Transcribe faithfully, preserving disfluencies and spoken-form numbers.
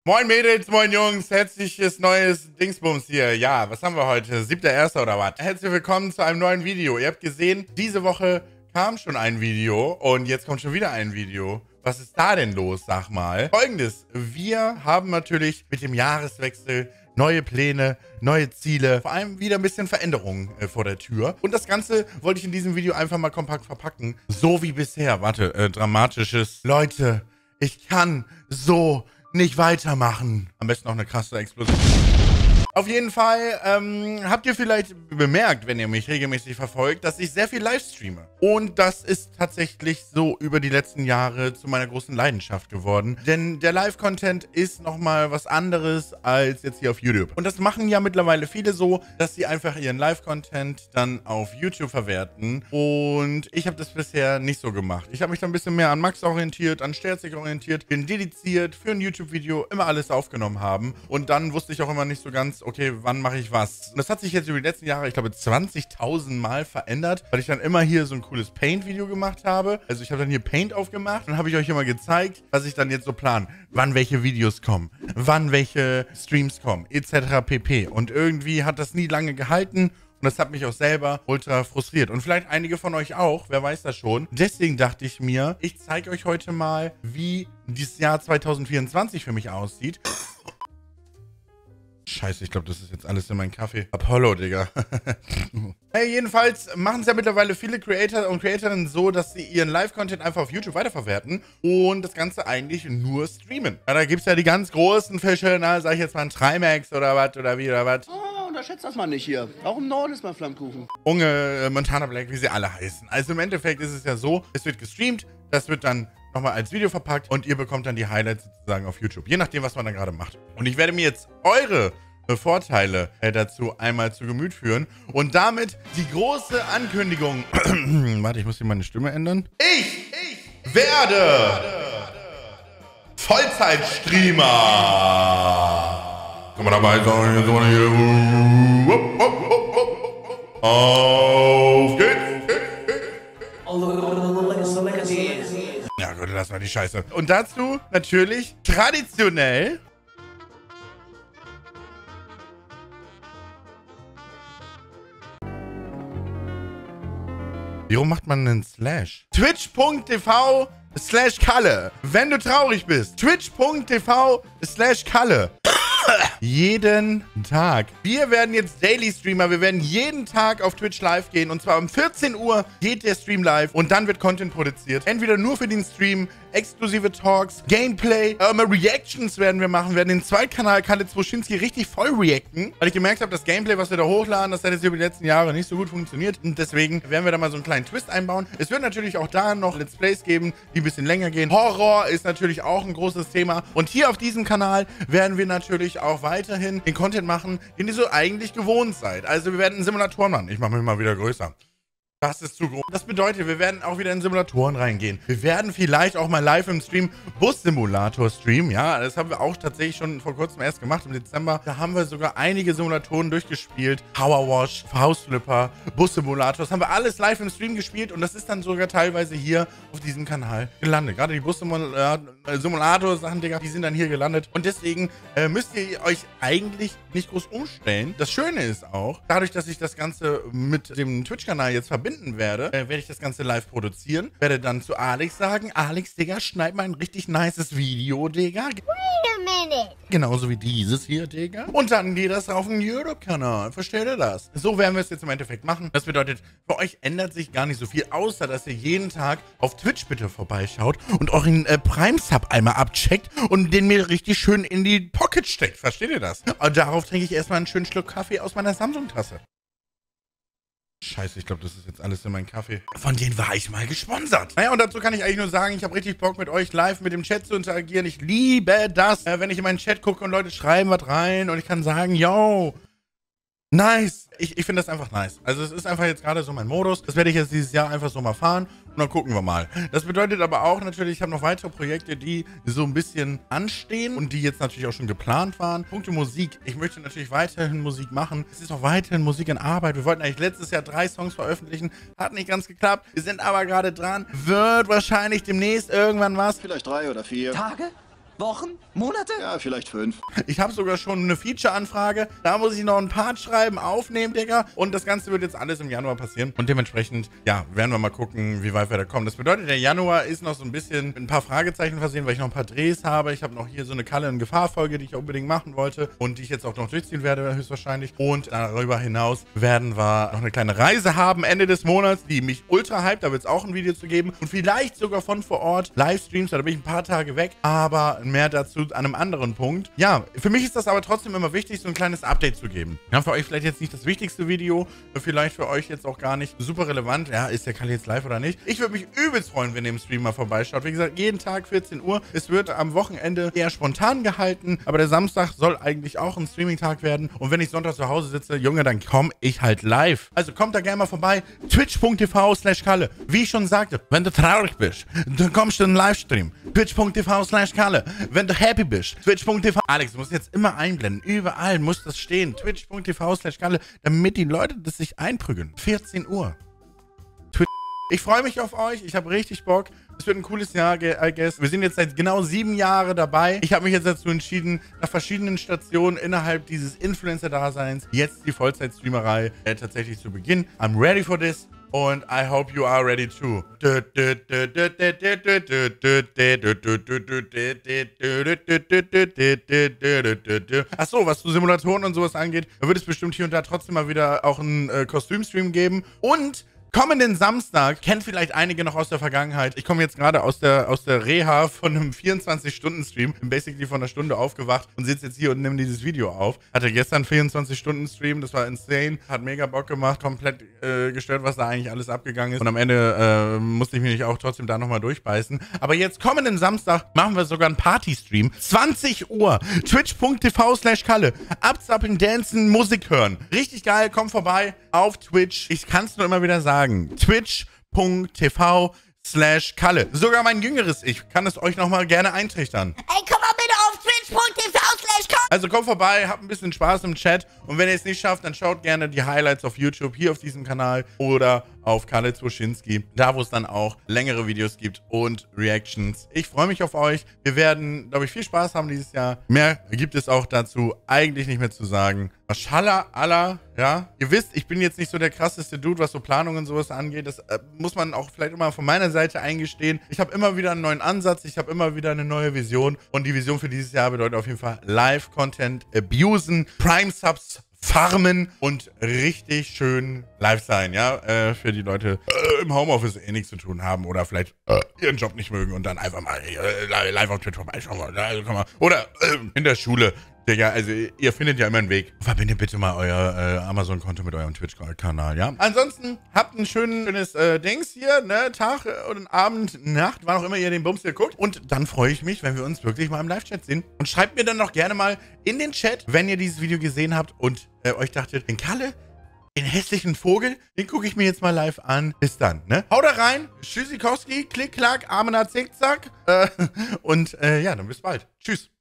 Moin Mädels, moin Jungs, herzliches neues Dingsbums hier. Ja, was haben wir heute? siebter erster oder was? Herzlich willkommen zu einem neuen Video. Ihr habt gesehen, diese Woche kam schon ein Video und jetzt kommt schon wieder ein Video. Was ist da denn los, sag mal? Folgendes, wir haben natürlich mit dem Jahreswechsel neue Pläne, neue Ziele, vor allem wieder ein bisschen Veränderungen äh, vor der Tür. Und das Ganze wollte ich in diesem Video einfach mal kompakt verpacken. So wie bisher. Warte, äh, dramatisches. Leute, ich kann so nicht weitermachen. Am besten auch eine krasse Explosion. Auf jeden Fall ähm, habt ihr vielleicht bemerkt, wenn ihr mich regelmäßig verfolgt, dass ich sehr viel live streame. Und das ist tatsächlich so über die letzten Jahre zu meiner großen Leidenschaft geworden. Denn der Live-Content ist nochmal was anderes als jetzt hier auf YouTube. Und das machen ja mittlerweile viele so, dass sie einfach ihren Live-Content dann auf YouTube verwerten. Und ich habe das bisher nicht so gemacht. Ich habe mich dann ein bisschen mehr an Max orientiert, an Sterzig orientiert, bin dediziert für ein YouTube-Video immer alles aufgenommen haben. Und dann wusste ich auch immer nicht so ganz, okay, wann mache ich was? Und das hat sich jetzt über die letzten Jahre, ich glaube, zwanzigtausend Mal verändert, weil ich dann immer hier so ein cooles Paint-Video gemacht habe. Also ich habe dann hier Paint aufgemacht und habe ich euch immer gezeigt, was ich dann jetzt so plan, wann welche Videos kommen, wann welche Streams kommen, et cetera pp. Und irgendwie hat das nie lange gehalten. Und das hat mich auch selber ultra frustriert. Und vielleicht einige von euch auch, wer weiß das schon. Deswegen dachte ich mir, ich zeige euch heute mal, wie dieses Jahr zweitausendvierundzwanzig für mich aussieht. Scheiße, ich glaube, das ist jetzt alles in meinen Kaffee. Apollo, Digga. Hey, jedenfalls machen es ja mittlerweile viele Creator und Creatorinnen so, dass sie ihren Live-Content einfach auf YouTube weiterverwerten und das Ganze eigentlich nur streamen. Ja, da gibt es ja die ganz großen Fische, na, sag ich jetzt mal ein Trimax oder was oder wie oder was. Oh, unterschätzt das mal nicht hier. Auch im Norden ist mal Flammkuchen. Unge, äh, Montana Black, wie sie alle heißen. Also im Endeffekt ist es ja so, es wird gestreamt, das wird dann nochmal als Video verpackt und ihr bekommt dann die Highlights sozusagen auf YouTube. Je nachdem, was man da gerade macht. Und ich werde mir jetzt eure Vorteile äh, dazu einmal zu Gemüt führen und damit die große Ankündigung. Warte, ich muss hier meine Stimme ändern. Ich, ich werde Vollzeitstreamer. Kann man dabei sein? Auf geht's. Ja gut, lass mal die Scheiße. Und dazu natürlich traditionell wie rum macht man einen Slash? Twitch Punkt T V slash Kalle. Wenn du traurig bist. Twitch Punkt T V slash Kalle. Jeden Tag. Wir werden jetzt Daily Streamer. Wir werden jeden Tag auf Twitch live gehen. Und zwar um vierzehn Uhr geht der Stream live. Und dann wird Content produziert. Entweder nur für den Stream, exklusive Talks, Gameplay, ähm, Reactions werden wir machen. Wir werden den Zweitkanal Kalle Zwoschinski richtig voll reacten. Weil ich gemerkt habe, das Gameplay, was wir da hochladen, das hat jetzt über die letzten Jahre nicht so gut funktioniert. Und deswegen werden wir da mal so einen kleinen Twist einbauen. Es wird natürlich auch da noch Let's Plays geben, die ein bisschen länger gehen. Horror ist natürlich auch ein großes Thema. Und hier auf diesem Kanal werden wir natürlich auch weiterhin den Content machen, den ihr so eigentlich gewohnt seid. Also wir werden Simulatoren machen. Ich mache mich mal wieder größer. Das ist zu groß. Das bedeutet, wir werden auch wieder in Simulatoren reingehen. Wir werden vielleicht auch mal live im Stream Bus-Simulator streamen. Ja, das haben wir auch tatsächlich schon vor kurzem erst gemacht, im Dezember. Da haben wir sogar einige Simulatoren durchgespielt. Power Wash, Hausflipper, Bus-Simulator. Das haben wir alles live im Stream gespielt und das ist dann sogar teilweise hier auf diesem Kanal gelandet. Gerade die Bus-Simulator-Sachen, Digga, die sind dann hier gelandet. Und deswegen äh, müsst ihr euch eigentlich nicht groß umstellen. Das Schöne ist auch, dadurch, dass ich das Ganze mit dem Twitch-Kanal jetzt verbinde, werde, äh, werde ich das Ganze live produzieren. Werde dann zu Alex sagen, Alex, Digga, schneid mal ein richtig nices Video, Digga. Wait a minute. Genauso wie dieses hier, Digga. Und dann geht das auf den YouTube-Kanal. Versteht ihr das? So werden wir es jetzt im Endeffekt machen. Das bedeutet, für euch ändert sich gar nicht so viel, außer dass ihr jeden Tag auf Twitch bitte vorbeischaut und euren äh, Prime-Sub einmal abcheckt und den mir richtig schön in die Pocket steckt. Versteht ihr das? Und darauf trinke ich erstmal einen schönen Schluck Kaffee aus meiner Samsung-Tasse. Scheiße, ich glaube, das ist jetzt alles in meinen Kaffee. Von denen war ich mal gesponsert. Naja, und dazu kann ich eigentlich nur sagen, ich habe richtig Bock, mit euch live mit dem Chat zu interagieren. Ich liebe das, äh, wenn ich in meinen Chat gucke und Leute schreiben was rein und ich kann sagen, yo, nice. Ich, ich finde das einfach nice. Also es ist einfach jetzt gerade so mein Modus. Das werde ich jetzt dieses Jahr einfach so mal fahren und dann gucken wir mal. Das bedeutet aber auch natürlich, ich habe noch weitere Projekte, die so ein bisschen anstehen und die jetzt natürlich auch schon geplant waren. Punkte Musik. Ich möchte natürlich weiterhin Musik machen. Es ist auch weiterhin Musik in Arbeit. Wir wollten eigentlich letztes Jahr drei Songs veröffentlichen. Hat nicht ganz geklappt. Wir sind aber gerade dran. Wird wahrscheinlich demnächst irgendwann was. Vielleicht drei oder vier Tage? Wochen? Monate? Ja, vielleicht fünf. Ich habe sogar schon eine Feature-Anfrage. Da muss ich noch einen Part schreiben, aufnehmen, Digga. Und das Ganze wird jetzt alles im Januar passieren. Und dementsprechend, ja, werden wir mal gucken, wie weit wir da kommen. Das bedeutet, der Januar ist noch so ein bisschen mit ein paar Fragezeichen versehen, weil ich noch ein paar Drehs habe. Ich habe noch hier so eine Kalle- und Gefahr-Folge, die ich unbedingt machen wollte und die ich jetzt auch noch durchziehen werde, höchstwahrscheinlich. Und darüber hinaus werden wir noch eine kleine Reise haben Ende des Monats, die mich ultra hype. Da wird es auch ein Video zu geben. Und vielleicht sogar von vor Ort Livestreams. Da bin ich ein paar Tage weg. Aber mehr dazu an einem anderen Punkt. Ja, für mich ist das aber trotzdem immer wichtig, so ein kleines Update zu geben. Ja, für euch vielleicht jetzt nicht das wichtigste Video, vielleicht für euch jetzt auch gar nicht super relevant. Ja, ist der Kalle jetzt live oder nicht? Ich würde mich übelst freuen, wenn ihr im Stream mal vorbeischaut. Wie gesagt, jeden Tag vierzehn Uhr. Es wird am Wochenende eher spontan gehalten, aber der Samstag soll eigentlich auch ein Streaming-Tag werden. Und wenn ich Sonntag zu Hause sitze, Junge, dann komme ich halt live. Also kommt da gerne mal vorbei. twitch punkt tv slash Kalle. Wie ich schon sagte, wenn du traurig bist, dann kommst du in den Livestream. twitch punkt tv slash Kalle. Wenn du happy bist, twitch punkt tv. Alex, du musst jetzt immer einblenden. Überall muss das stehen. twitch punkt tv slash Kalle, damit die Leute das sich einprügeln. vierzehn Uhr. Twitch. Ich freue mich auf euch. Ich habe richtig Bock. Es wird ein cooles Jahr, I guess. Wir sind jetzt seit genau sieben Jahren dabei. Ich habe mich jetzt dazu entschieden, nach verschiedenen Stationen innerhalb dieses Influencer-Daseins jetzt die Vollzeit-Streamerei äh, tatsächlich zu beginnen. I'm ready for this. Und I hope you are ready too. Achso, was zu Simulatoren und sowas angeht, da wird es bestimmt hier und da trotzdem mal wieder auch einen äh, Kostümstream geben. Und kommenden Samstag, kennt vielleicht einige noch aus der Vergangenheit. Ich komme jetzt gerade aus der, aus der Reha von einem vierundzwanzig-Stunden-Stream. Bin basically von einer Stunde aufgewacht und sitze jetzt hier und nehme dieses Video auf. Hatte gestern vierundzwanzig-Stunden-Stream, das war insane. Hat mega Bock gemacht, komplett äh, gestört, was da eigentlich alles abgegangen ist. Und am Ende äh, musste ich mich auch trotzdem da nochmal durchbeißen. Aber jetzt kommenden Samstag machen wir sogar einen Party-Stream. zwanzig Uhr. twitch punkt tv slash Kalle. Abzappeln, dancen, Musik hören. Richtig geil, komm vorbei auf Twitch. Ich kann es nur immer wieder sagen. twitch punkt tv slash Kalle. Sogar mein jüngeres Ich kann es euch nochmal gerne eintrichtern. Ey, komm mal bitte auf twitch punkt tv slash Kalle. Also kommt vorbei, habt ein bisschen Spaß im Chat. Und wenn ihr es nicht schafft, dann schaut gerne die Highlights auf YouTube, hier auf diesem Kanal oder auf Kalle Zwoschinski, da wo es dann auch längere Videos gibt und Reactions. Ich freue mich auf euch. Wir werden, glaube ich, viel Spaß haben dieses Jahr. Mehr gibt es auch dazu eigentlich nicht mehr zu sagen. Mashallah, Allah, ja. Ihr wisst, ich bin jetzt nicht so der krasseste Dude, was so Planungen und sowas angeht. Das äh, muss man auch vielleicht immer von meiner Seite eingestehen. Ich habe immer wieder einen neuen Ansatz, ich habe immer wieder eine neue Vision. Und die Vision für dieses Jahr bedeutet auf jeden Fall Live-Content abusen, Prime-Subs farmen und richtig schön live sein, ja, äh, für die Leute äh, im Homeoffice eh nichts zu tun haben oder vielleicht äh, ihren Job nicht mögen und dann einfach mal äh, live auf Twitch vorbeischauen. Also, komm mal. Oder äh, in der Schule. Digga, also ihr findet ja immer einen Weg. Verbindet bitte mal euer äh, Amazon-Konto mit eurem Twitch-Kanal, ja? Ansonsten habt ein schönen, schönes äh, Dings hier, ne? Tag oder Abend, Nacht, wann auch immer ihr den Bums hier guckt. Und dann freue ich mich, wenn wir uns wirklich mal im Live-Chat sehen. Und schreibt mir dann noch gerne mal in den Chat, wenn ihr dieses Video gesehen habt und äh, euch dachtet, den Kalle, den hässlichen Vogel, den gucke ich mir jetzt mal live an. Bis dann, ne? Haut da rein, Tschüssikowski, Klick, Klack, Amena, Zickzack. Äh, und äh, ja, dann bis bald. Tschüss.